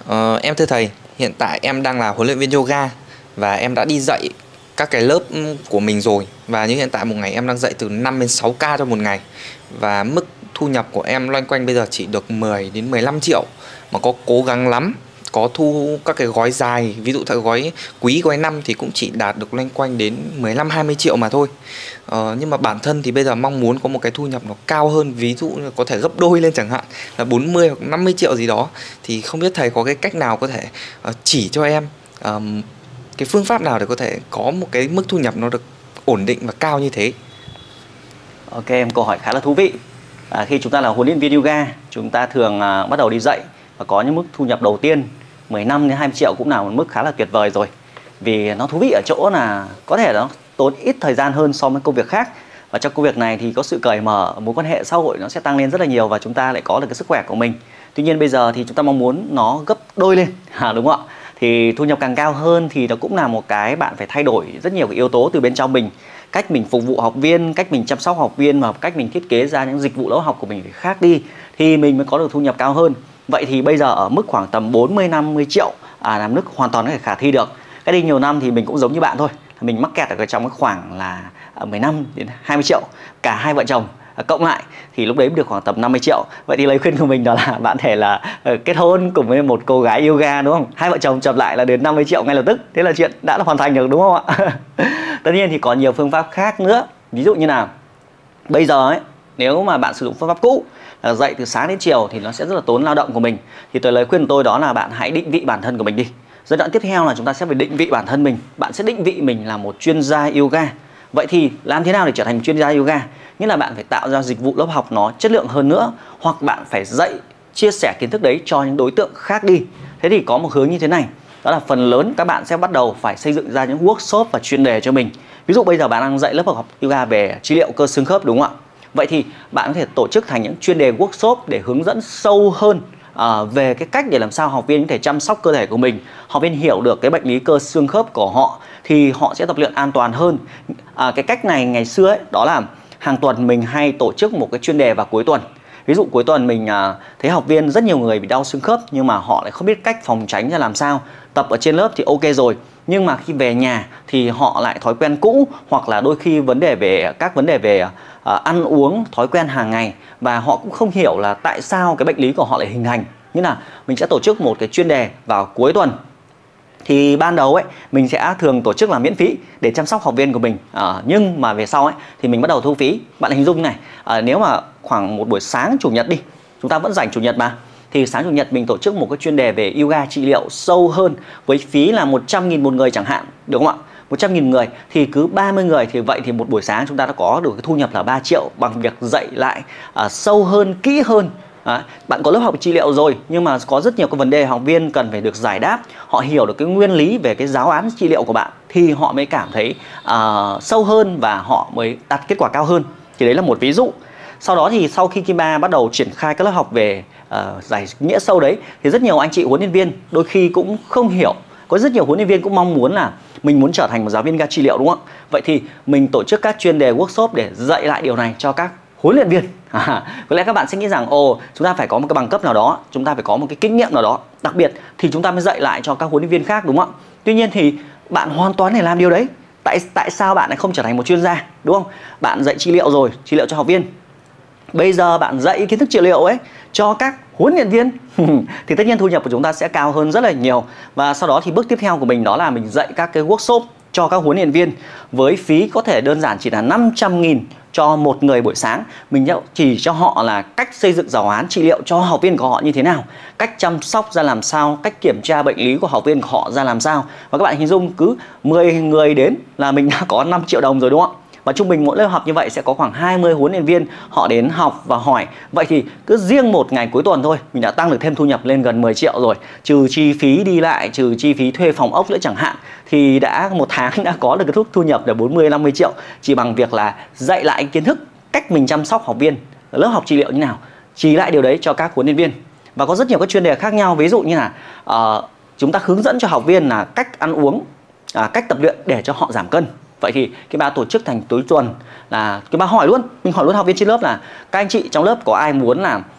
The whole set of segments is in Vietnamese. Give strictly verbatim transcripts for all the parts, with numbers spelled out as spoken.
Ờ, em thưa thầy, hiện tại em đang là huấn luyện viên yoga và em đã đi dạy các cái lớp của mình rồi. Và như hiện tại một ngày em đang dạy từ năm đến sáu ca cho một ngày. Và mức thu nhập của em loanh quanh bây giờ chỉ được mười đến mười lăm triệu. Mà có cố gắng lắm, có thu các cái gói dài, ví dụ theo gói quý, gói năm thì cũng chỉ đạt được loanh quanh đến mười lăm hai mươi triệu mà thôi. Ờ, nhưng mà bản thân thì bây giờ mong muốn có một cái thu nhập nó cao hơn, ví dụ như có thể gấp đôi lên chẳng hạn, là bốn mươi hoặc năm mươi triệu gì đó. Thì không biết thầy có cái cách nào có thể uh, chỉ cho em uh, cái phương pháp nào để có thể có một cái mức thu nhập nó được ổn định và cao như thế. Ok, em câu hỏi khá là thú vị. À, khi chúng ta là huấn luyện viên yoga, chúng ta thường à, bắt đầu đi dạy và có những mức thu nhập đầu tiên mười lăm đến hai mươi triệu cũng là một mức khá là tuyệt vời rồi. Vì nó thú vị ở chỗ là có thể nó tốn ít thời gian hơn so với công việc khác. Và trong công việc này thì có sự cởi mở, mối quan hệ xã hội nó sẽ tăng lên rất là nhiều và chúng ta lại có được cái sức khỏe của mình. Tuy nhiên bây giờ thì chúng ta mong muốn nó gấp đôi lên, à, đúng không ạ? Thì thu nhập càng cao hơn thì nó cũng là một cái bạn phải thay đổi rất nhiều cái yếu tố từ bên trong mình. Cách mình phục vụ học viên, cách mình chăm sóc học viên và cách mình thiết kế ra những dịch vụ lớp học của mình phải khác đi thì mình mới có được thu nhập cao hơn. Vậy thì bây giờ ở mức khoảng tầm bốn mươi năm mươi triệu à, là mức hoàn toàn có thể khả thi được. Cái đi nhiều năm thì mình cũng giống như bạn thôi, mình mắc kẹt ở trong cái khoảng là mười lăm đến hai mươi triệu cả hai vợ chồng cộng lại thì lúc đấy được khoảng tầm năm mươi triệu. Vậy thì lời khuyên của mình đó là bạn thể là uh, kết hôn cùng với một cô gái yoga, đúng không? Hai vợ chồng chập lại là đến năm mươi triệu ngay lập tức. Thế là chuyện đã là hoàn thành được, đúng không ạ? Tất nhiên thì có nhiều phương pháp khác nữa. Ví dụ như là bây giờ ấy, nếu mà bạn sử dụng phương pháp cũ là dạy từ sáng đến chiều thì nó sẽ rất là tốn lao động của mình. Thì tôi lời khuyên của tôi đó là bạn hãy định vị bản thân của mình đi. Giai đoạn tiếp theo là chúng ta sẽ phải định vị bản thân mình. Bạn sẽ định vị mình là một chuyên gia yoga. Vậy thì làm thế nào để trở thành chuyên gia yoga? Nghĩa là bạn phải tạo ra dịch vụ lớp học nó chất lượng hơn nữa, hoặc bạn phải dạy, chia sẻ kiến thức đấy cho những đối tượng khác đi. Thế thì có một hướng như thế này, đó là phần lớn các bạn sẽ bắt đầu phải xây dựng ra những workshop và chuyên đề cho mình. Ví dụ bây giờ bạn đang dạy lớp học yoga về trị liệu cơ xương khớp, đúng không ạ? Vậy thì bạn có thể tổ chức thành những chuyên đề workshop để hướng dẫn sâu hơn À, về cái cách để làm sao học viên có thể chăm sóc cơ thể của mình, học viên hiểu được cái bệnh lý cơ xương khớp của họ thì họ sẽ tập luyện an toàn hơn. À, cái cách này ngày xưa ấy, đó là hàng tuần mình hay tổ chức một cái chuyên đề vào cuối tuần. Ví dụ cuối tuần mình à, thấy học viên rất nhiều người bị đau xương khớp nhưng mà họ lại không biết cách phòng tránh ra làm sao. Tập ở trên lớp thì ok rồi, nhưng mà khi về nhà thì họ lại thói quen cũ, hoặc là đôi khi vấn đề về các vấn đề về à, ăn uống, thói quen hàng ngày, và họ cũng không hiểu là tại sao cái bệnh lý của họ lại hình thành. Như là mình sẽ tổ chức một cái chuyên đề vào cuối tuần. Thì ban đầu ấy mình sẽ thường tổ chức là miễn phí để chăm sóc học viên của mình, à, nhưng mà về sau ấy thì mình bắt đầu thu phí. Bạn hình dung này, à, nếu mà khoảng một buổi sáng chủ nhật đi, chúng ta vẫn rảnh chủ nhật mà, thì sáng chủ nhật mình tổ chức một cái chuyên đề về yoga trị liệu sâu hơn với phí là một trăm nghìn một người chẳng hạn, được không ạ? một trăm nghìn người thì cứ ba mươi người, thì vậy thì một buổi sáng chúng ta đã có được cái thu nhập là ba triệu bằng việc dạy lại à, sâu hơn, kỹ hơn. À, bạn có lớp học trị liệu rồi nhưng mà có rất nhiều cái vấn đề học viên cần phải được giải đáp, họ hiểu được cái nguyên lý về cái giáo án trị liệu của bạn thì họ mới cảm thấy uh, sâu hơn và họ mới đạt kết quả cao hơn. Thì đấy là một ví dụ. Sau đó thì sau khi Kimba bắt đầu triển khai các lớp học về uh, giải nghĩa sâu đấy thì rất nhiều anh chị huấn luyện viên đôi khi cũng không hiểu. Có rất nhiều huấn luyện viên cũng mong muốn là mình muốn trở thành một giáo viên yoga trị liệu, đúng không ạ? Vậy thì mình tổ chức các chuyên đề workshop để dạy lại điều này cho các huấn luyện viên. À, có lẽ các bạn sẽ nghĩ rằng ồ, chúng ta phải có một cái bằng cấp nào đó, chúng ta phải có một cái kinh nghiệm nào đó đặc biệt thì chúng ta mới dạy lại cho các huấn luyện viên khác, đúng không ạ? Tuy nhiên thì bạn hoàn toàn để làm điều đấy. Tại tại sao bạn lại không trở thành một chuyên gia, đúng không? Bạn dạy trị liệu rồi, trị liệu cho học viên. Bây giờ bạn dạy kiến thức trị liệu ấy cho các huấn luyện viên thì tất nhiên thu nhập của chúng ta sẽ cao hơn rất là nhiều. Và sau đó thì bước tiếp theo của mình đó là mình dạy các cái workshop cho các huấn luyện viên với phí có thể đơn giản chỉ là năm trăm nghìn cho một người buổi sáng. Mình chỉ cho họ là cách xây dựng giáo án trị liệu cho học viên của họ như thế nào, cách chăm sóc ra làm sao, cách kiểm tra bệnh lý của học viên của họ ra làm sao. Và các bạn hình dung cứ mười người đến là mình đã có năm triệu đồng rồi, đúng không ạ? Và trung bình mỗi lớp học như vậy sẽ có khoảng hai mươi huấn luyện viên họ đến học và hỏi. Vậy thì cứ riêng một ngày cuối tuần thôi mình đã tăng được thêm thu nhập lên gần mười triệu rồi. Trừ chi phí đi lại, trừ chi phí thuê phòng ốc nữa chẳng hạn, thì đã một tháng đã có được cái thu nhập là bốn mươi năm mươi triệu chỉ bằng việc là dạy lại kiến thức cách mình chăm sóc học viên, lớp học trị liệu như nào, chỉ lại điều đấy cho các huấn luyện viên. Và có rất nhiều các chuyên đề khác nhau, ví dụ như là uh, chúng ta hướng dẫn cho học viên là cách ăn uống, uh, cách tập luyện để cho họ giảm cân. Vậy thì cái bà tổ chức thành tối tuần là cái bà hỏi luôn, mình hỏi luôn học viên trên lớp là các anh chị trong lớp có ai muốn là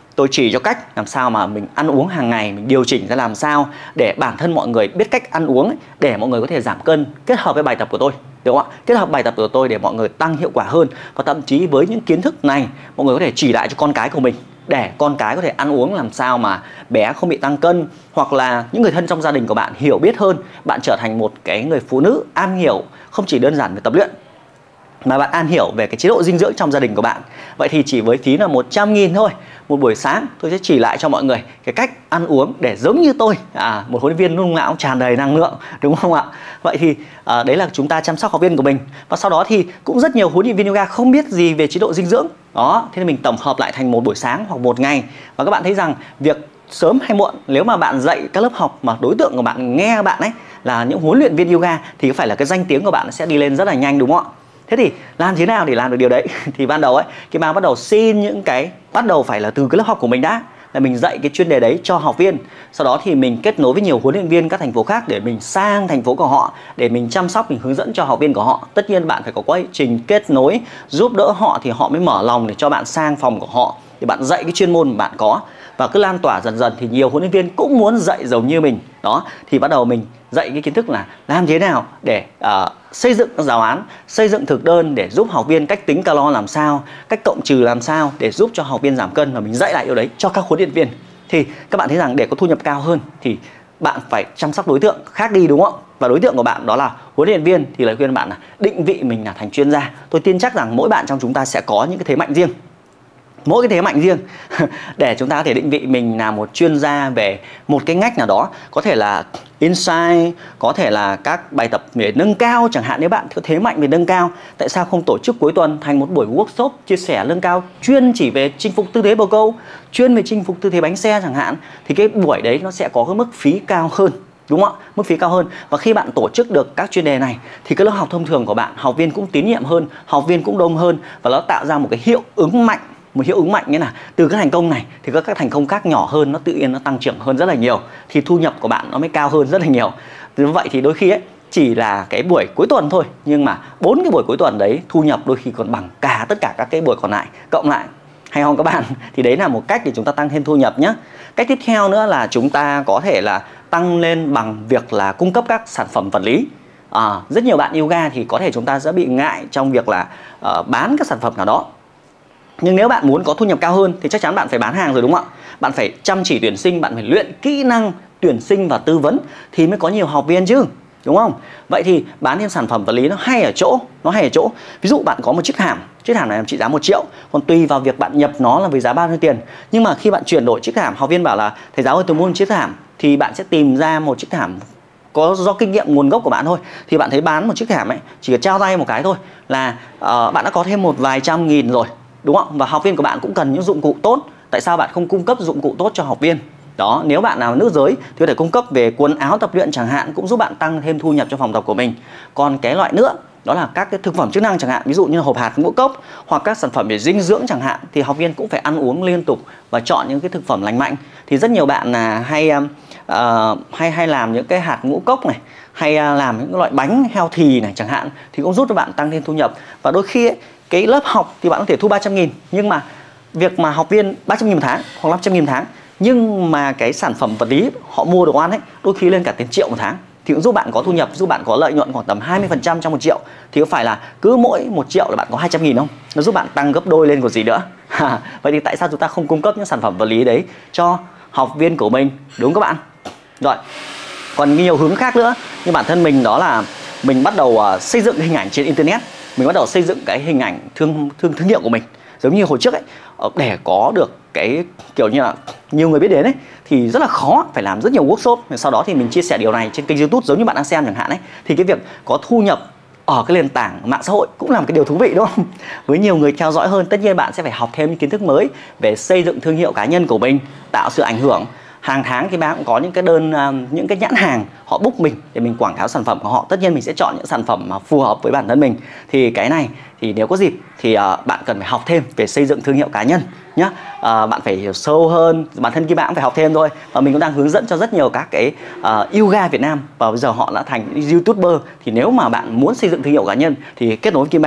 tôi chỉ cho cách làm sao mà mình ăn uống hàng ngày, mình điều chỉnh ra làm sao để bản thân mọi người biết cách ăn uống ấy, để mọi người có thể giảm cân kết hợp với bài tập của tôi, đúng không ạ? Kết hợp bài tập của tôi để mọi người tăng hiệu quả hơn. Và thậm chí với những kiến thức này, mọi người có thể chỉ lại cho con cái của mình để con cái có thể ăn uống làm sao mà bé không bị tăng cân, hoặc là những người thân trong gia đình của bạn hiểu biết hơn, bạn trở thành một cái người phụ nữ am hiểu không chỉ đơn giản về tập luyện mà bạn am hiểu về cái chế độ dinh dưỡng trong gia đình của bạn. Vậy thì chỉ với phí là một trăm nghìn thôi, một buổi sáng tôi sẽ chỉ lại cho mọi người cái cách ăn uống để giống như tôi, à, một huấn luyện viên lúc nào tràn đầy năng lượng, đúng không ạ? Vậy thì à, đấy là chúng ta chăm sóc học viên của mình. Và sau đó thì cũng rất nhiều huấn luyện viên yoga không biết gì về chế độ dinh dưỡng đó, thế nên mình tổng hợp lại thành một buổi sáng hoặc một ngày. Và các bạn thấy rằng việc sớm hay muộn, nếu mà bạn dạy các lớp học mà đối tượng của bạn nghe bạn ấy là những huấn luyện viên yoga thì phải là cái danh tiếng của bạn sẽ đi lên rất là nhanh, đúng không ạ? Thế thì làm thế nào để làm được điều đấy? Thì ban đầu ấy, khi mà bắt đầu xin những cái, bắt đầu phải là từ cái lớp học của mình đã, là mình dạy cái chuyên đề đấy cho học viên. Sau đó thì mình kết nối với nhiều huấn luyện viên các thành phố khác để mình sang thành phố của họ, để mình chăm sóc, mình hướng dẫn cho học viên của họ. Tất nhiên bạn phải có quá trình kết nối, giúp đỡ họ thì họ mới mở lòng để cho bạn sang phòng của họ, để bạn dạy cái chuyên môn mà bạn có. Và cứ lan tỏa dần dần thì nhiều huấn luyện viên cũng muốn dạy giống như mình. Đó, thì bắt đầu mình dạy cái kiến thức là làm thế nào để uh, xây dựng các giáo án, xây dựng thực đơn để giúp học viên cách tính calo làm sao, cách cộng trừ làm sao để giúp cho học viên giảm cân, và mình dạy lại điều đấy cho các huấn luyện viên. Thì các bạn thấy rằng để có thu nhập cao hơn thì bạn phải chăm sóc đối tượng khác đi, đúng không ạ? Và đối tượng của bạn đó là huấn luyện viên, thì lời khuyên bạn là định vị mình là thành chuyên gia. Tôi tin chắc rằng mỗi bạn trong chúng ta sẽ có những cái thế mạnh riêng, mỗi cái thế mạnh riêng để chúng ta có thể định vị mình là một chuyên gia về một cái ngách nào đó. Có thể là insight, có thể là các bài tập để nâng cao chẳng hạn. Nếu bạn có thế mạnh về nâng cao, tại sao không tổ chức cuối tuần thành một buổi workshop chia sẻ nâng cao chuyên chỉ về chinh phục tư thế bồ câu, chuyên về chinh phục tư thế bánh xe chẳng hạn. Thì cái buổi đấy nó sẽ có cái mức phí cao hơn, đúng không ạ? Mức phí cao hơn. Và khi bạn tổ chức được các chuyên đề này thì cái lớp học thông thường của bạn, học viên cũng tín nhiệm hơn, học viên cũng đông hơn, và nó tạo ra một cái hiệu ứng mạnh. Một hiệu ứng mạnh nghĩa là từ cái thành công này thì các, các thành công khác nhỏ hơn, nó tự nhiên nó tăng trưởng hơn rất là nhiều, thì thu nhập của bạn nó mới cao hơn rất là nhiều. Như vậy thì đôi khi ấy, chỉ là cái buổi cuối tuần thôi, nhưng mà bốn cái buổi cuối tuần đấy thu nhập đôi khi còn bằng cả tất cả các cái buổi còn lại cộng lại, hay không các bạn? Thì đấy là một cách để chúng ta tăng thêm thu nhập nhé. Cách tiếp theo nữa là chúng ta có thể là tăng lên bằng việc là cung cấp các sản phẩm vật lý. À, rất nhiều bạn yoga thì có thể chúng ta sẽ bị ngại trong việc là uh, bán các sản phẩm nào đó. Nhưng nếu bạn muốn có thu nhập cao hơn thì chắc chắn bạn phải bán hàng rồi, đúng không ạ? Bạn phải chăm chỉ tuyển sinh, bạn phải luyện kỹ năng tuyển sinh và tư vấn thì mới có nhiều học viên chứ, đúng không? Vậy thì bán thêm sản phẩm vật lý nó hay ở chỗ, nó hay ở chỗ. Ví dụ bạn có một chiếc hàm, chiếc hàm này trị giá một triệu, còn tùy vào việc bạn nhập nó là với giá bao nhiêu tiền. Nhưng mà khi bạn chuyển đổi chiếc hàm, học viên bảo là thầy giáo ơi tôi muốn một chiếc hàm, thì bạn sẽ tìm ra một chiếc hàm có do kinh nghiệm nguồn gốc của bạn thôi. Thì bạn thấy bán một chiếc hàm ấy chỉ cần trao tay một cái thôi là uh, bạn đã có thêm một vài trăm nghìn rồi, đúng không? Và học viên của bạn cũng cần những dụng cụ tốt. Tại sao bạn không cung cấp dụng cụ tốt cho học viên? Đó, nếu bạn nào nữ giới thì có thể cung cấp về quần áo tập luyện chẳng hạn, cũng giúp bạn tăng thêm thu nhập cho phòng tập của mình. Còn cái loại nữa đó là các cái thực phẩm chức năng chẳng hạn, ví dụ như hộp hạt ngũ cốc hoặc các sản phẩm về dinh dưỡng chẳng hạn, thì học viên cũng phải ăn uống liên tục và chọn những cái thực phẩm lành mạnh. Thì rất nhiều bạn là hay uh, hay hay làm những cái hạt ngũ cốc này, hay uh, làm những loại bánh healthy này chẳng hạn, thì cũng giúp cho bạn tăng thêm thu nhập. Và đôi khi ấy, cái lớp học thì bạn có thể thu ba trăm nghìn, nhưng mà việc mà học viên ba trăm nghìn một tháng hoặc năm trăm nghìn một tháng, nhưng mà cái sản phẩm vật lý họ mua đồ ăn ấy đôi khi lên cả tiền triệu một tháng, thì cũng giúp bạn có thu nhập, giúp bạn có lợi nhuận khoảng tầm hai mươi phần trăm trong một triệu. Thì có phải là cứ mỗi một triệu là bạn có hai trăm nghìn không? Nó giúp bạn tăng gấp đôi lên còn gì nữa. Vậy thì tại sao chúng ta không cung cấp những sản phẩm vật lý đấy cho học viên của mình, đúng các bạn? Rồi, còn nhiều hướng khác nữa, nhưng bản thân mình đó là mình bắt đầu uh, xây dựng hình ảnh trên internet. Mình bắt đầu xây dựng cái hình ảnh thương thương thương hiệu của mình. Giống như hồi trước ấy, để có được cái kiểu như là nhiều người biết đến ấy thì rất là khó, phải làm rất nhiều workshop. Sau đó thì mình chia sẻ điều này trên kênh YouTube giống như bạn đang xem chẳng hạn ấy, thì cái việc có thu nhập ở cái nền tảng mạng xã hội cũng là một cái điều thú vị, đúng không? Với nhiều người theo dõi hơn, tất nhiên bạn sẽ phải học thêm những kiến thức mới về xây dựng thương hiệu cá nhân của mình, tạo sự ảnh hưởng. Hàng tháng thì bạn cũng có những cái đơn, những cái nhãn hàng họ book mình để mình quảng cáo sản phẩm của họ. Tất nhiên mình sẽ chọn những sản phẩm mà phù hợp với bản thân mình. Thì cái này thì nếu có dịp thì uh, bạn cần phải học thêm về xây dựng thương hiệu cá nhân nhé. Uh, bạn phải hiểu sâu hơn, bản thân Kim Ba cũng phải học thêm thôi. Và mình cũng đang hướng dẫn cho rất nhiều các cái uh, yoga Việt Nam, và bây giờ họ đã thành YouTuber. Thì nếu mà bạn muốn xây dựng thương hiệu cá nhân thì kết nối với Kim Ba.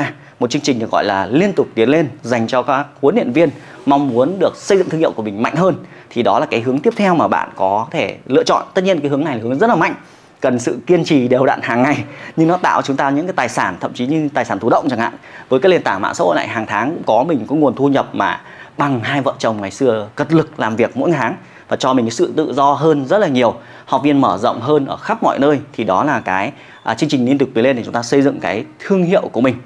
một chương trình được gọi là liên tục tiến lên dành cho các huấn luyện viên mong muốn được xây dựng thương hiệu của mình mạnh hơn. Thì đó là cái hướng tiếp theo mà bạn có thể lựa chọn. Tất nhiên cái hướng này là hướng rất là mạnh, cần sự kiên trì đều đặn hàng ngày, nhưng nó tạo chúng ta những cái tài sản, thậm chí như tài sản thụ động chẳng hạn. Với cái nền tảng mạng xã hội này, hàng tháng cũng có mình có nguồn thu nhập mà bằng hai vợ chồng ngày xưa cật lực làm việc mỗi tháng, và cho mình cái sự tự do hơn rất là nhiều, học viên mở rộng hơn ở khắp mọi nơi. Thì đó là cái à, chương trình liên tục tiến lên để chúng ta xây dựng cái thương hiệu của mình.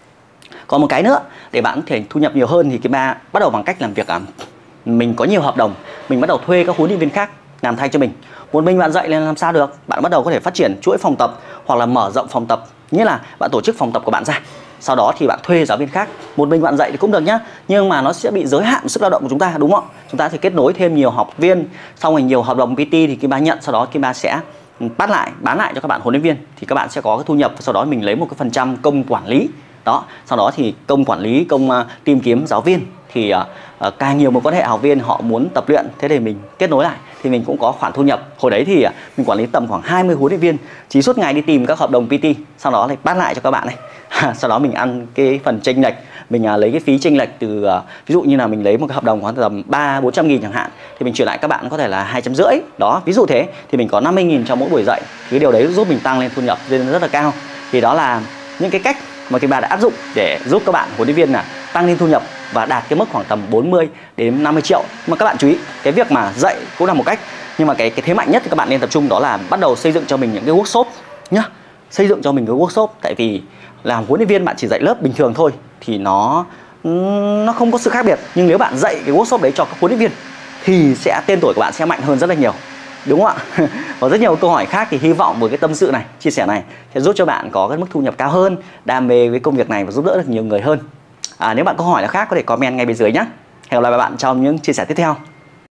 Còn một cái nữa để bạn có thể thu nhập nhiều hơn thì cái ba bắt đầu bằng cách làm việc à, mình có nhiều hợp đồng, mình bắt đầu thuê các huấn luyện viên khác làm thay cho mình. Một mình bạn dạy lên làm sao được, bạn bắt đầu có thể phát triển chuỗi phòng tập hoặc là mở rộng phòng tập, nghĩa là bạn tổ chức phòng tập của bạn ra, sau đó thì bạn thuê giáo viên khác. Một mình bạn dạy thì cũng được nhá, nhưng mà nó sẽ bị giới hạn sức lao động của chúng ta, đúng không? Chúng ta thì kết nối thêm nhiều học viên, xong rồi nhiều hợp đồng pê tê thì Kim Ba nhận, sau đó Kim Ba sẽ bắt lại, bán lại cho các bạn huấn luyện viên, thì các bạn sẽ có cái thu nhập, sau đó mình lấy một cái phần trăm công quản lý. Đó, sau đó thì công quản lý, công uh, tìm kiếm giáo viên, thì uh, uh, càng nhiều mối quan hệ học viên họ muốn tập luyện, thế thì mình kết nối lại thì mình cũng có khoản thu nhập. Hồi đấy thì uh, mình quản lý tầm khoảng hai mươi huấn luyện viên, chỉ suốt ngày đi tìm các hợp đồng pê tê, sau đó lại bắt lại cho các bạn này. Sau đó mình ăn cái phần chênh lệch, mình uh, lấy cái phí chênh lệch từ uh, ví dụ như là mình lấy một cái hợp đồng khoảng tầm ba bốn trăm nghìn chẳng hạn, thì mình chuyển lại các bạn có thể là hai trăm rưỡi đó, ví dụ thế, thì mình có năm mươi nghìn cho mỗi buổi dạy, thì cái điều đấy giúp mình tăng lên thu nhập lên rất là cao. Thì đó là những cái cách mà Kim Ba đã áp dụng để giúp các bạn huấn luyện viên là tăng lên thu nhập và đạt cái mức khoảng tầm bốn mươi đến năm mươi triệu. Mà các bạn chú ý, cái việc mà dạy cũng là một cách, nhưng mà cái cái thế mạnh nhất thì các bạn nên tập trung đó là bắt đầu xây dựng cho mình những cái workshop nhá. Xây dựng cho mình cái workshop, tại vì làm huấn luyện viên bạn chỉ dạy lớp bình thường thôi thì nó nó không có sự khác biệt, nhưng nếu bạn dạy cái workshop đấy cho các huấn luyện viên thì sẽ tên tuổi của bạn sẽ mạnh hơn rất là nhiều, đúng không ạ? Và rất nhiều câu hỏi khác thì hy vọng với cái tâm sự này, chia sẻ này sẽ giúp cho bạn có cái mức thu nhập cao hơn, đam mê với công việc này và giúp đỡ được nhiều người hơn. À, nếu bạn có câu hỏi nào khác có thể comment ngay bên dưới nhé. Hẹn gặp lại các bạn trong những chia sẻ tiếp theo.